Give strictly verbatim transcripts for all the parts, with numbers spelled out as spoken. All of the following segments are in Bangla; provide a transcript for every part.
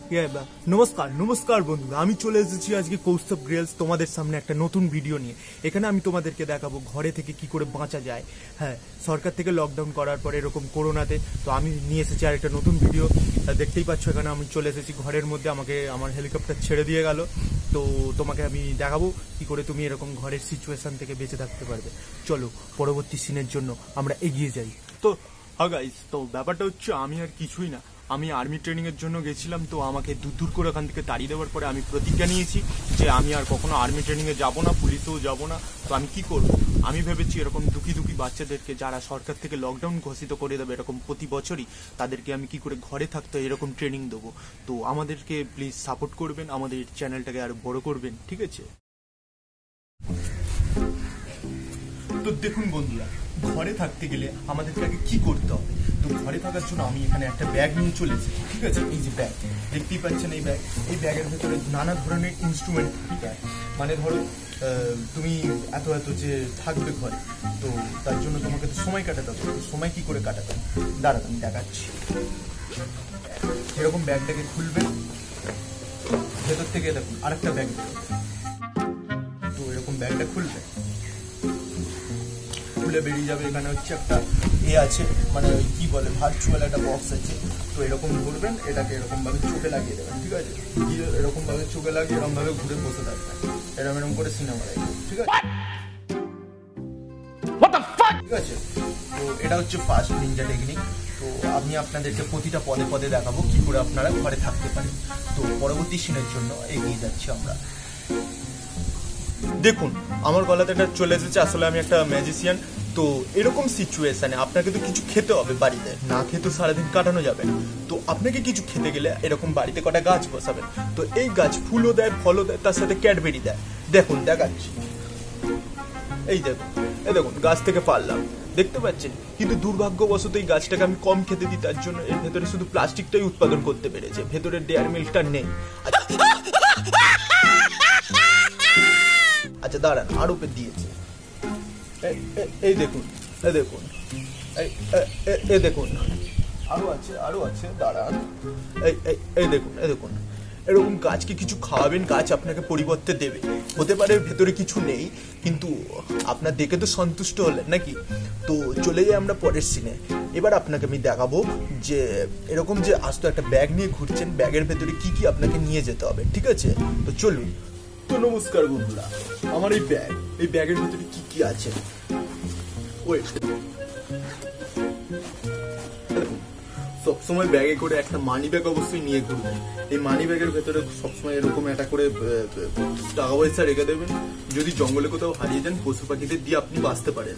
নমস্কার নমস্কার বন্ধুরা, আমি চলে এসেছি আজকে কৌস্তব গ্রিলস তোমাদের সামনে একটা নতুন ভিডিও নিয়ে। এখানে আমি তোমাদেরকে দেখাবো ঘরে থেকে কি করে বাঁচা যায়। হ্যাঁ, সরকার থেকে লকডাউন করার পরে এরকম করোনাতে তো আমি নিয়ে এসেছি আর একটা নতুন ভিডিও। দেখতেই পাচ্ছ এখানে আমি চলে এসেছি ঘরের মধ্যে, আমাকে আমার হেলিকপ্টার ছেড়ে দিয়ে গেল। তো তোমাকে আমি দেখাবো কি করে তুমি এরকম ঘরের সিচুয়েশন থেকে বেঁচে থাকতে পারবে। চলো পরবর্তী সিনের জন্য আমরা এগিয়ে যাই। তো হ্যাঁ গাইস, তো ব্যাপারটা হচ্ছে আমি আর কিছুই না, আমি আর্মি ট্রেনিং এর জন্য গেছিলাম। তো আমাকে দূর দূর করে ওখান থেকে তাড়িয়ে দেওয়ার পরে আমি প্রতিজ্ঞা নিয়েছি যে আমি আর কখনো আর্মি ট্রেনিং এ যাবো না, পুলিশেও যাবো না। তো আমি কি করব, আমি ভেবেছি এরকম দুঃখী দুঃখী বাচ্চাদেরকে যারা সরকার থেকে লকডাউন ঘোষিত করে দেবে এরকম প্রতি বছরই, তাদেরকে আমি কি করে ঘরে থাকতে এরকম ট্রেনিং দেবো। তো আমাদেরকে প্লিজ সাপোর্ট করবেন, আমাদের চ্যানেলটাকে আরো বড় করবেন, ঠিক আছে? তো দেখুন বন্ধুরা, ঘরে থাকতে গেলে আমাদেরকে আগে কি করতে হবে। তো ঘরে থাকার জন্য আমি এখানে একটা ব্যাগ নিয়ে চলে এসেছি, ঠিক আছে? এই যে ব্যাগ দেখতেই পাচ্ছেন, এই ব্যাগ এই ব্যাগের ভেতরে নানা ধরনের ইনস্ট্রুমেন্ট থাকে। মানে ধরো তুমি এত এত যে থাকবে ঘরে, তো তার জন্য তোমাকে তো সময় কাটাতে হবে। সময় কি করে কাটাতে হবে দাঁড়ান আমি দেখাচ্ছি। এরকম ব্যাগটাকে খুলবেন, ভেতর থেকে দেখুন আরেকটা ব্যাগ বেরোবে। তো এরকম ব্যাগটা খুলবে, খুলে বেরিয়ে যাবে। এখানে হচ্ছে একটা এ আছে, মানে কি বলে ভার্চুয়াল একটা বক্স আছে। তো এরকম ঘুরবেন, এটাকে এরকম ভাবে চোখে লাগিয়ে দেবেন, ঠিক আছে? গিয়ে এরকম ভাবে চোখে লাগিয়ে এরকম ভাবে ঘুরে বসে থাকবেন, এরকম এরকম করে সিনেমা লাগবে, ঠিক আছে? ঠিক আছে, তো এটা হচ্ছে ফার্স্ট নিনজা টেকনিক। তো আমি আপনাদেরকে প্রতিটা পদে পদে দেখাবো কি করে আপনারা ঘরে থাকতে পারেন। তো পরবর্তী সিনের জন্য এগিয়ে যাচ্ছি আমরা। দেখুন আমার গলাতে একটা চলে এসেছে, আসলে আমি একটা ম্যাজিশিয়ান। তো এরকম সিচুয়েশনে আপনাকে তো কিছু খেতে হবে, বাড়িতে না খেয়ে তো সারাদিন কাটানো যাবে না। তো আপনাকে কিছু খেতে গেলে এরকম বাড়িতে কটা গাছ বসাবেন। তো এই গাছ ফুলও দেয়, ফলও দেয়, তার সাথে ক্যাডবেরি দেয়। দেখুন দেখাচ্ছি, এই দেখুন, এই দেখুন গাছ থেকে পারলাম, দেখতে পাচ্ছেন? কিন্তু দুর্ভাগ্যবশত এই গাছটাকে আমি কম খেতে দিই, তার জন্য এর ভেতরে শুধু প্লাস্টিকটাই উৎপাদন করতে পেরেছে, ভেতরের ডেয়ার মিল্কটা নেই। আচ্ছা দাঁড়ান, আরো উপরে দিয়েছে, এই দেখুন, এই দেখুন, এই দেখুন, আরো আছে, আরো আছে, দাঁড়ান, এই এই দেখুন, এই দেখুন। এরকম গাছকে কিছু খাওয়াবেন, গাছ আপনাকে পরিবর্তে দেবে। হতে পারে ভেতরে কিছু নেই, কিন্তু আপনার দেখে তো সন্তুষ্ট হলেন নাকি? তো চলে যাই আমরা পরের সিনে। এবার আপনাকে আমি দেখাবো যে এরকম যে আস্ত একটা ব্যাগ নিয়ে ঘুরছেন, ব্যাগের ভেতরে কি কি আপনাকে নিয়ে যেতে হবে, ঠিক আছে? তো চলুন। তো নমস্কার বন্ধুরা, আমার এই ব্যাগ, এই ব্যাগের ভিতরে কি কি আছে ওয়েট। সবসময় ব্যাগে করে একটা মানি ব্যাগ অবশ্যই নিয়ে ঘুরবেন। এই মানি ব্যাগের ভেতরে সবসময় এরকম একটা করে টাকা পয়সা রেখে দেবেন। যদি জঙ্গলে কোথাও হারিয়ে যান, পশু পাখিদের দিয়ে আপনি বাঁচতে পারেন।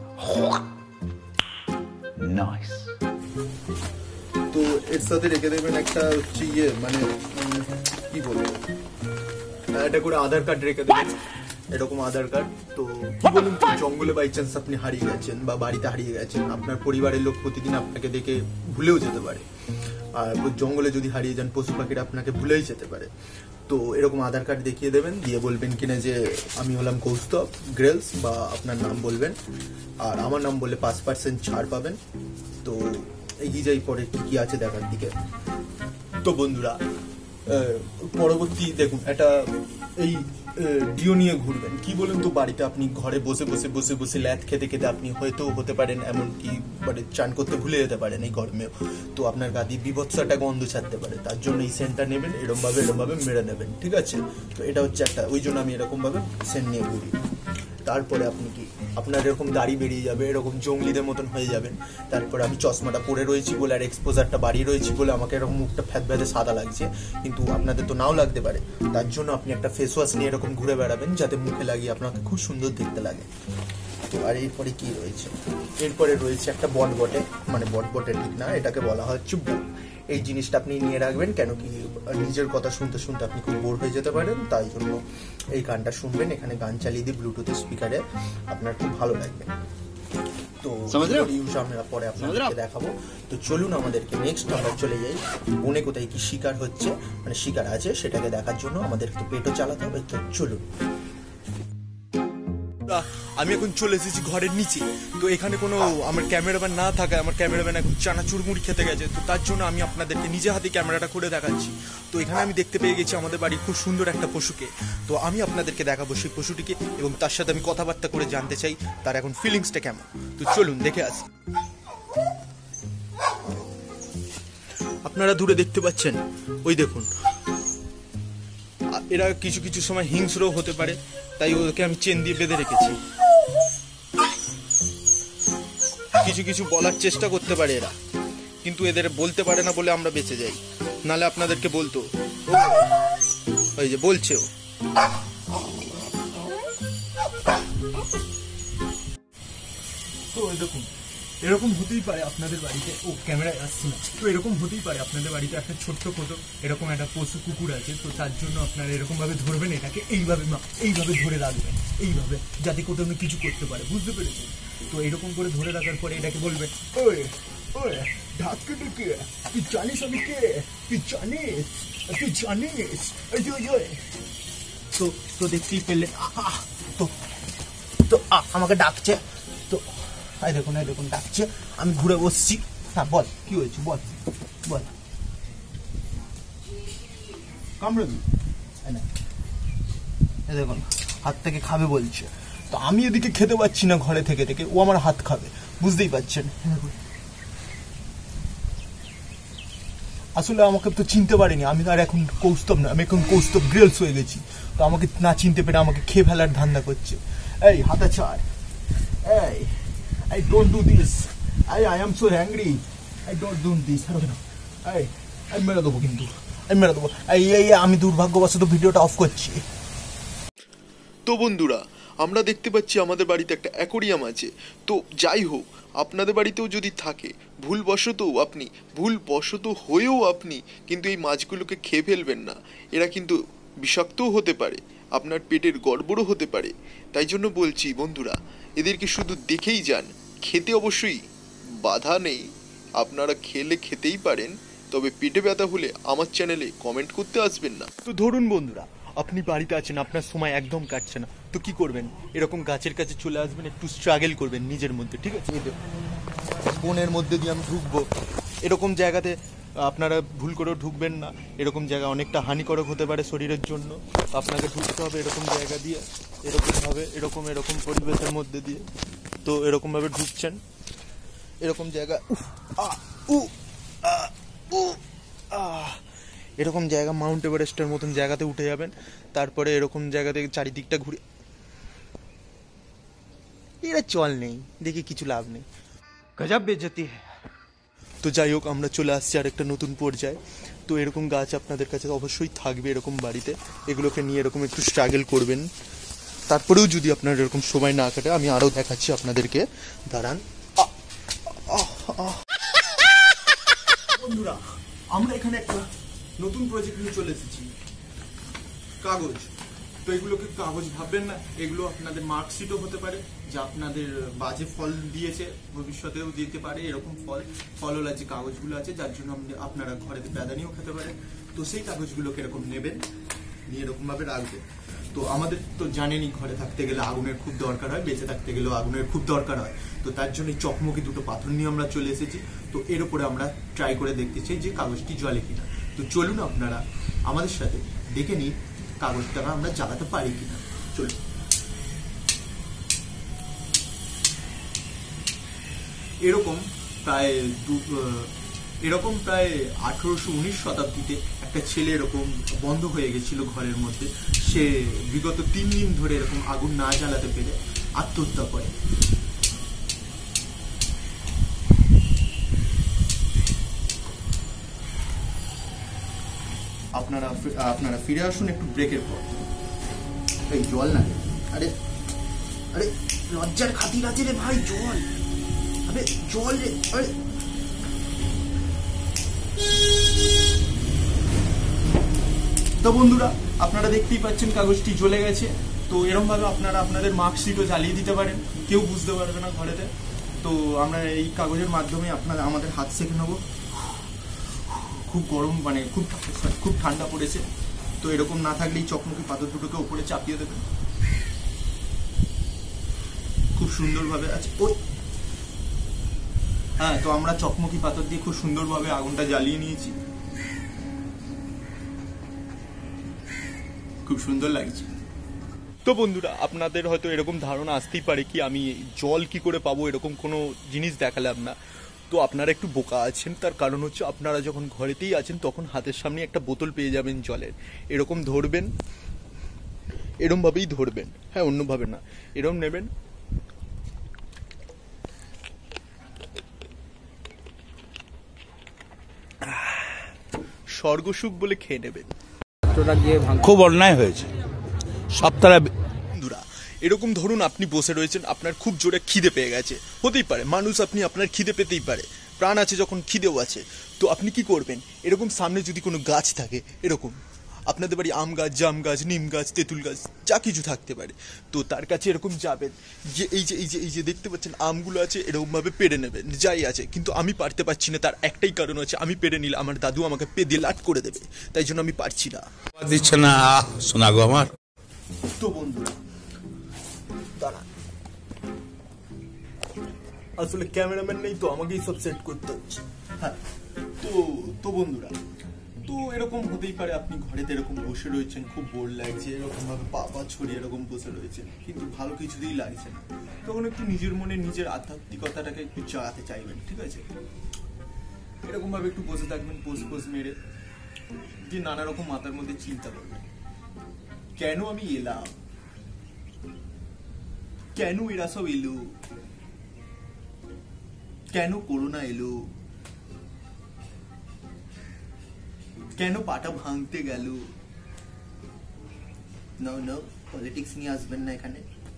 তো এর সাথে রেখে দেবেন একটা হচ্ছে ইয়ে, মানে কি বলবো, এটা করে আধার কার্ড রেখে দেবেন, এরকম আধার কার্ড। তো কি বলুন, জঙ্গলে বাই চান্স আপনি হারিয়ে গেছেন বা বাড়িতে হারিয়ে গেছেন, আপনার পরিবারের লোক প্রতিদিন আপনাকে দেখে ভুলেও যেতে পারে। আর জঙ্গলে যদি হারিয়ে যান, পশু পাখিরা আপনাকে ভুলেই যেতে পারে। তো এরকম আধার কার্ড দেখিয়ে দেবেন, দিয়ে বলবেন কিনা যে আমি হলাম কৌস্তব গ্রিলস, বা আপনার নাম বলবেন। আর আমার নাম বললে পাঁচ পার্সেন্ট ছাড় পাবেন। তো এগিয়ে যাই পরে কি কি আছে দেখার দিকে। তো বন্ধুরা পরবর্তী দেখুন, একটা এই ডিও নিয়ে ঘুরবেন। কি বলুন তো, বাড়িতে আপনি ঘরে বসে বসে বসে বসে ল্যাদ খেতে খেতে আপনি হয়তো হতে পারেন এমনকি মানে চান করতে ভুলে যেতে পারেন এই গরমেও। তো আপনার গা দিয়ে বিভৎস একটা গন্ধ ছাড়তে পারে, তার জন্য এই সেন্টটা নেবেন, এরকম ভাবে এরকম ভাবে মেরে নেবেন, ঠিক আছে? তো এটা হচ্ছে একটা, ওই জন্য আমি এরকম ভাবে সেন্ট নিয়ে ঘুরি। তারপরে আপনি কি, আপনার এরকম দাড়ি বেরিয়ে যাবে, এরকম জঙ্গলিদের মতন হয়ে যাবেন। তারপরে আমি চশমাটা পরে রয়েছি বলে আর এক্সপোজারটা বাড়িয়ে রয়েছি বলে আমাকে এরকম মুখটা ফ্যাত ফ্যাতে সাদা লাগছে, কিন্তু আপনাদের তো নাও লাগতে পারে। তার জন্য আপনি একটা ফেস ওয়াশ নিয়ে এরকম ঘুরে বেড়াবেন, যাতে মুখে লাগিয়ে আপনাকে খুব সুন্দর দেখতে লাগে। তো আর এরপরে কি রয়েছে, এরপরে রয়েছে একটা বটবটে, মানে বটবটে ঠিক না, এটাকে বলা হচ্ছে বোট। এই জিনিসটা আপনি নিয়ে রাখবেন, কেন কি নিজের কথা শুনতে শুনতে আপনি খুব বোর হয়ে যেতে পারেন, তাই জন্য এই গানটা শুনবেন। এখানে গান চালিয়ে দিই ব্লুটুথ স্পিকারে, আপনার খুব ভালো লাগবে। তো আমরা পরে আপনাদেরকে দেখাবো। তো চলুন আমাদেরকে নেক্সট আমরা চলে যাই, বনে কোথায় কি শিকার হচ্ছে, মানে শিকার আছে সেটাকে দেখার জন্য আমাদের একটু পেটও চালাতে হবে। তো চলুন। আমি এখন চলে এসেছি ঘরের নিচে। তো এখানে কোনো আমার ক্যামেরাম্যান না থাকায় আমার ক্যামেরাম্যান এখন চানাচুর মুড়ি খেতে গেছে, তো তার জন্য আমি আপনাদেরকে নিজে হাতে ক্যামেরাটা করে দেখাচ্ছি। তো এখানে আমি দেখতে পেয়ে গেছি আমাদের বাড়ির খুব সুন্দর একটা পশুকে। তো আমি আপনাদেরকে দেখাবো সেই পশুটিকে এবং তার সাথে আমি কথাবার্তা করে জানতে চাই তার এখন ফিলিংসটা কেমন। তো চলুন দেখে আসি। আপনারা দূরে দেখতে পাচ্ছেন, ওই দেখুন, এরা কিছু কিছু সময় হিংস্র হতে পারে, তাই ওদেরকে আমি চেন দিয়ে বেঁধে রেখেছি। কিছু কিছু বলার চেষ্টা করতে পারে এরা, কিন্তু এদের বলতে পারে না বলে আমরা বেঁচে যাই, নালে আপনাদেরকে বলতো। ওই যে বলছে ও। তো দেখুন, এরকম হতেই পারে আপনাদের বাড়িতে, ও ক্যামেরায় আসছে না, তো এরকম হতেই পারে আপনাদের বাড়িতে একটা ছোট্ট কোটো এরকম একটা পশু কুকুর আছে। তো তার জন্য আপনারা এরকম ভাবে ধরবেন, এটাকে এইভাবে এইভাবে ধরে রাখবেন, এইভাবে, যাতে কোটো কিছু করতে পারে, বুঝতে পেরেছেন? তো এরকম করে ধরে রাখার পরে এটাকে বলবেন, ওই ওই ঢাককে ঢুকে, তুই জানিস আমি কে? তুই জানিস? তুই জানিস? তো তো দেখতেই পেলেন, তো তো আমাকে ডাকছে। তো এই দেখুন, এই দেখুন ডাকছে, আমি ঘুরে বসছি। হ্যাঁ বল, কি হয়েছে বল, বল। কামড়াবি? এই দেখুন হাত থেকে খাবে বলছে, তো আমি এদিকে খেতে পাচ্ছি না ঘরে থেকে থেকে, ও আমার হাত খাবে, বুঝতেই পারছেন। আসলে আমাকে তো চিনতে পারিনি, আমি আর এখন কৌস্তব না, আমি এখন কৌস্তব গ্রিলস হয়ে গেছি। তো আমাকে না চিনতে পেরে আমাকে খেয়ে ফেলার ধান্দা করছে। এই হাতে ছাড়, এই I don't do this. I I am so angry. I don't do this. I I মেরে দেবো কিন্তু, আমি মেরে দেবো। এই এই আমি দুর্ভাগ্যবশত ভিডিওটা অফ করছি। তো বন্ধুরা, আমরা দেখতে পাচ্ছি আমাদের বাড়িতে একটা অ্যাকোরিয়াম আছে। তো যাই হোক, আপনাদের বাড়িতেও যদি থাকে, ভুলবশতও আপনি ভুলবশত হয়েও আপনি কিন্তু এই মাছগুলোকে খেয়ে ফেলবেন না। এরা কিন্তু বিষাক্তও হতে পারে, আপনার পেটের গড়বড়ও হতে পারে। তাই জন্য বলছি বন্ধুরা, এদেরকে শুধু দেখেই যান, খেতে অবশ্যই বাধা নেই, আপনারা খেলে খেতেই পারেন, তবে পেটে ব্যথা হলে আমার চ্যানেলে কমেন্ট করতে আসবেন না। তো ধরুন বন্ধুরা, আপনি বাড়িতে আছেন, আপনার সময় একদম কাটছে না, তো কি করবেন? এরকম গাছের কাছে চলে আসবেন, একটু স্ট্রাগল করবেন নিজের মধ্যে, ঠিক আছে? বনের মধ্যে দিয়ে আমি ঢুকবো, এরকম জায়গাতে আপনারা ভুল করেও ঢুকবেন না। এরকম জায়গা অনেকটা হানিকারক হতে পারে শরীরের জন্য, আপনাকে ঢুকতে হবে এরকম জায়গা দিয়ে, এরকমভাবে, এরকম এরকম পরিবেশের মধ্যে দিয়ে। তো এরকমভাবে ঢুকছেন, এরকম জায়গা, এরকম জায়গা মাউন্ট এভারেস্টের মতন জায়গাতে উঠে যাবেন। তারপরে এরকম জায়গা থেকে চারিদিকটা ঘুরে, এরা চল নেই দেখে কিছু লাভ নেই, গজব বেজতি। তো যাই হোক, আমরা চলে আসছি আর একটা নতুন পর্যায়ে। তো এরকম গাছ আপনাদের কাছে অবশ্যই থাকবে এরকম বাড়িতে, এগুলোকে নিয়ে এরকম একটু স্ট্রাগল করবেন। তারপরেও যদি আপনার এরকম সময় না কাটে, আমি আরও দেখাচ্ছি আপনাদেরকে, দাঁড়ান। বন্ধুরা, আমরা এখানে একটা নতুন প্রজেক্ট নিয়ে চলে এসেছি, কাগজ। তো এগুলোকে কাগজ ভাববেন না, এগুলো আপনাদের মার্কশিটও হতে পারে, যা আপনাদের বাজে ফল দিয়েছে, ভবিষ্যতেও দিতে পারে এরকম ফল। ফলওয়ালা যে কাগজগুলো আছে, যার জন্য আপনারা ঘরেতে প্যাদানিও খেতে পারেন। তো সেই কাগজগুলোকে এরকম নেবেন, নিয়ে এরকম ভাবে রাখবেন। তো আমাদের তো জানেনই, ঘরে থাকতে গেলে আগুনের খুব দরকার হয়, বেঁচে থাকতে গেলেও আগুনের খুব দরকার হয়। তো তার জন্য চকমকি দুটো পাথর নিয়ে আমরা চলে এসেছি। তো এর উপরে আমরা ট্রাই করে দেখতে চাই যে কাগজটি জ্বলে কিনা। তো চলুন আপনারা আমাদের সাথে দেখে নিন কাগজটাকে আমরা জ্বালাতে পারি কিনা। চলুন। এরকম প্রায় এরকম প্রায় আঠারোশো উনিশ শতাব্দীতে একটা ছেলে এরকম বন্ধ হয়ে গেছিল ঘরের মধ্যে। সে বিগত তিন দিন ধরে এরকম আগুন না জ্বালাতে পেরে আত্মহত্যা করে। আপনারা আপনারা ফিরে আসুন একটু ব্রেকের পর। এই জল না, আরে আরে লজ্জার খাতির আছে রে ভাই, জল, আরে জল রে। আরে তো বন্ধুরা, আপনারা দেখতেই পাচ্ছেন কাগজটি জ্বলে গেছে। তো এরকম ভাবে আপনারা আপনাদের মার্কশিটও জ্বালিয়ে দিতে পারেন, কেউ বুঝতে পারবে না ঘরেতে। তো আমরা এই কাগজের মাধ্যমে আপনারা আমাদের হাত সেঁকে নেবো। খুব গরম, মানে খুব খুব ঠান্ডা পড়েছে। তো এরকম না থাকলেই চকমকি পাথর দুটোকে উপরে চাপিয়ে দেবেন। খুব সুন্দরভাবে আছে। ওই হ্যাঁ, তো আমরা চকমকি পাথর দিয়ে খুব সুন্দরভাবে আগুনটা জ্বালিয়ে নিয়েছি, খুব সুন্দর লাগছে। তো বন্ধুরা, আপনাদের হয়তো এরকম ধারণা আসতেই পারে কি আমি জল কি করে পাবো, এরকম কোনো জিনিস দেখালাম না। তো আপনারা একটু বোকা আছেন, তার কারণ হচ্ছে আপনারা যখন ঘরেতেই আছেন তখন হাতের সামনে একটা বোতল পেয়ে যাবেন জলের, এরকম ধরবেন, এরকম ভাবেই ধরবেন, হ্যাঁ অন্যভাবে না, এরকম নেবেন, স্বর্গসুখ বলে খেয়ে নেবেন। খুব অন্যায় হয়েছে সপ্তাহে। বন্ধুরা, এরকম ধরুন আপনি বসে রয়েছেন, আপনার খুব জোরে খিদে পেয়ে গেছে, হতেই পারে মানুষ, আপনি আপনার খিদে পেতেই পারে, প্রাণ আছে যখন খিদেও আছে। তো আপনি কি করবেন, এরকম সামনে যদি কোনো গাছ থাকে, এরকম আপনাদের বাড়ি আম গাছ, জাম গাছ, নিম গাছ, তেঁতুল গাছ, যা কিছু থাকতে পারে, তো তার কাছে এরকম যাবেন, যে এই যে এই যে এই যে দেখতে পাচ্ছেন আমগুলো আছে, এরকমভাবে পেড়ে নেবেন, যাই আছে। কিন্তু আমি পারতে পারছি না, তার একটাই কারণ আছে, আমি পেড়ে নিলে আমার দাদু আমাকে পেদে লাট করে দেবে, তাই জন্য আমি পারছি না। দিচ্ছে না শোনা গো আমার। তো বন্ধুরা দাঁড়া, আসলে ক্যামেরাম্যান নেই তো আমাকেই সব সেট করতে হচ্ছে। হ্যাঁ, তো তো বন্ধুরা, তো এরকম হতেই পারে আপনি ঘরেতে এরকম বসে রয়েছেন, খুব বোর লাগছে, এরকম ভাবে পা পা ছড়িয়ে এরকম বসে রয়েছেন, কিন্তু ভালো কিছুতেই লাগছে না, তখন একটু নিজের মনে নিজের আধ্যাত্মিকতাটাকে একটু চালাতে চাইবেন, ঠিক আছে? এরকম ভাবে একটু বসে থাকবেন, পোজ পোজ মেরে, যে নানা রকম মাথার মধ্যে চিন্তা করবেন, কেন আমি এলাম, কেন এরা সব এলো, কেন করোনা এলো, কেন পাটা ভাঙতে গেল। নো নো, পলিটিক্স নিয়ে আসবেন না এখানে।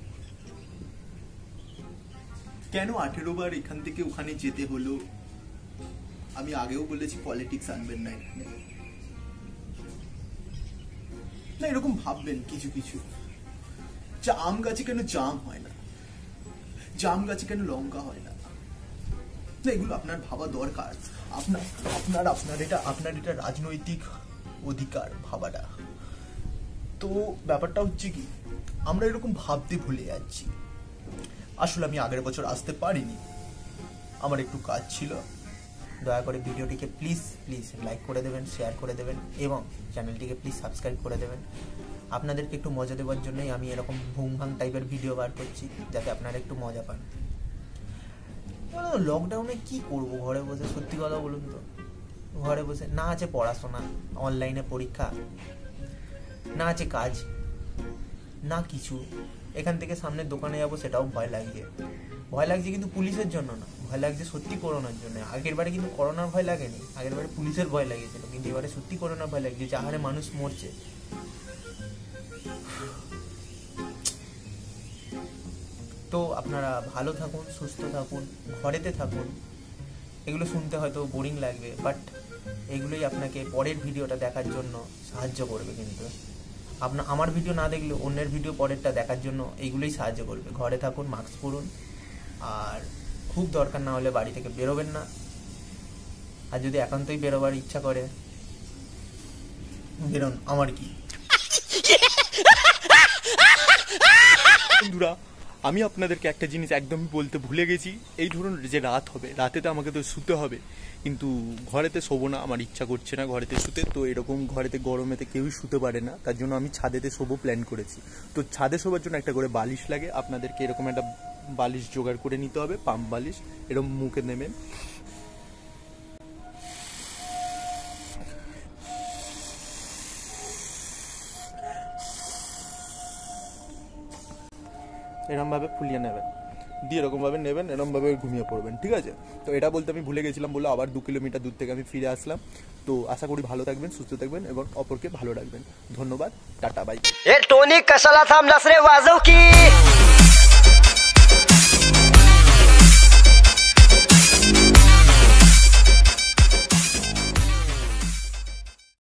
কেন আঠেরো বার এখান থেকে ওখানে যেতে হলো, আমি আগেও বলেছি পলিটিক্স আনবেন না এখানে। না, এরকম ভাববেন কিছু কিছু, যে আম গাছে কেন জাম হয় না, জাম গাছে কেন লঙ্কা হয় না, এগুলো আপনার ভাবা দরকার। আপনার আপনার আপনার এটা আপনার এটা রাজনৈতিক অধিকার ভাবাটা। তো ব্যাপারটা হচ্ছে কি, আমরা এরকম ভাবতে ভুলে যাচ্ছি। আসলে আমি আগের বছর আসতে পারিনি, আমার একটু কাজ ছিল। দয়া করে ভিডিওটিকে প্লিজ প্লিজ লাইক করে দেবেন, শেয়ার করে দেবেন এবং চ্যানেলটিকে প্লিজ সাবস্ক্রাইব করে দেবেন। আপনাদেরকে একটু মজা দেওয়ার জন্যই আমি এরকম ভুং ভাং টাইপের ভিডিও বার করছি, যাতে আপনারা একটু মজা পান। লকডাউনে কি করব ঘরে বসে, সত্যি কথা বলুন তো, ঘরে বসে না আছে পড়াশোনা, অনলাইনে পরীক্ষা, না আছে কাজ, না কিছু। এখান থেকে সামনের দোকানে যাবো সেটাও ভয় লাগছে, ভয় লাগছে কিন্তু পুলিশের জন্য না, ভয় লাগছে সত্যি করোনার জন্য। আগের বারে কিন্তু করোনার ভয় লাগেনি, আগের বারে পুলিশের ভয় লেগেছিল, কিন্তু এবারে সত্যি করোনার ভয় লাগছে, যে হারে মানুষ মরছে। তো আপনারা ভালো থাকুন, সুস্থ থাকুন, ঘরেতে থাকুন। এগুলো শুনতে হয়তো বোরিং লাগবে, বাট এগুলোই আপনাকে পরের ভিডিওটা দেখার জন্য সাহায্য করবে। কিন্তু আপনার আমার ভিডিও না দেখলে অন্যের ভিডিও পরেরটা দেখার জন্য এইগুলোই সাহায্য করবে। ঘরে থাকুন, মাস্ক পরুন, আর খুব দরকার না হলে বাড়ি থেকে বেরোবেন না। আর যদি একান্তই বেরোবার ইচ্ছা করে বেরোন, আমার কি। বন্ধুরা, আমি আপনাদেরকে একটা জিনিস একদমই বলতে ভুলে গেছি। এই ধরুন যে রাত হবে, রাতে তো আমাকে তো শুতে হবে, কিন্তু ঘরেতে শোবো না, আমার ইচ্ছা করছে না ঘরেতে শুতে। তো এরকম ঘরেতে গরমেতে কেউই শুতে পারে না, তার জন্য আমি ছাদেতে শোবো প্ল্যান করেছি। তো ছাদে শোবার জন্য একটা করে বালিশ লাগে, আপনাদেরকে এরকম একটা বালিশ জোগাড় করে নিতে হবে, পাম্প বালিশ, এরকম মুখে নেবেন, এরকমভাবে ফুলিয়ে নেবেন, দিয়ে এরকমভাবে নেবেন, এরকমভাবে ঘুমিয়ে পড়বেন, ঠিক আছে? তো এটা বলতে আমি ভুলে গেছিলাম বলে আবার দু কিলোমিটার দূর থেকে আমি ফিরে আসলাম। তো আশা করি ভালো থাকবেন, সুস্থ থাকবেন এবং অপরকে ভালো রাখবেন। ধন্যবাদ, টাটা, বাই। ए टोनी कशाला थांबलास रे वाजव की